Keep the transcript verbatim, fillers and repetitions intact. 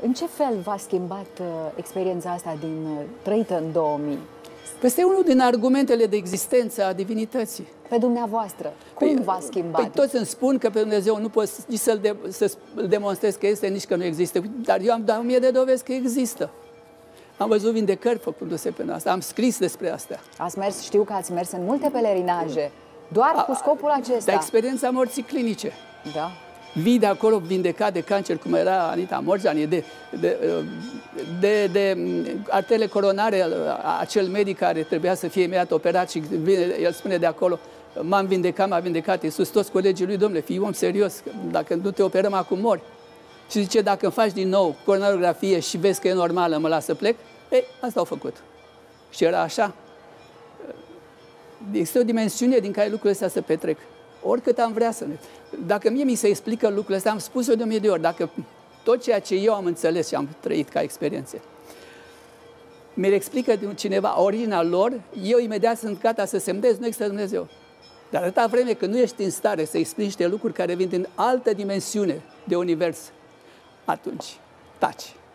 În ce fel v-a schimbat uh, experiența asta din uh, trăită în două mii? Este unul din argumentele de existență a divinității. Pe dumneavoastră, cum păi, v-a schimbat? Păi toți îmi spun că pe Dumnezeu nu poți nici să-l de, să demonstrez că este, nici că nu există. Dar eu am dat o mie de dovezi că există. Am văzut vindecări făcându-se pe asta. Am scris despre asta. Ați mers, știu că ați mers în multe pelerinaje, doar a, cu scopul acesta. De experiența morții clinice. Da. Vii de acolo vindecat de cancer, cum era Anita Morzani, de, de, de, de arterele coronare, acel medic care trebuia să fie imediat operat și vine, el spune de acolo, m-am vindecat, m-a vindecat Iisus, toți colegii lui, domnule, fii om serios, dacă nu te operăm acum mori. Și zice, dacă îmi faci din nou coronarografie și vezi că e normală, mă las să plec, ei, asta au făcut. Și era așa. Există o dimensiune din care lucrurile astea se petrec. Oricât am vrea să ne... Dacă mie mi se explică lucrurile astea, am spus-o de o mie de ori, dacă tot ceea ce eu am înțeles și am trăit ca experiențe, mi-l explică cineva originea lor, eu imediat sunt gata să semnez, nu există Dumnezeu. Dar atâta vreme că nu ești în stare să explici niște lucruri care vin din altă dimensiune de univers, atunci taci.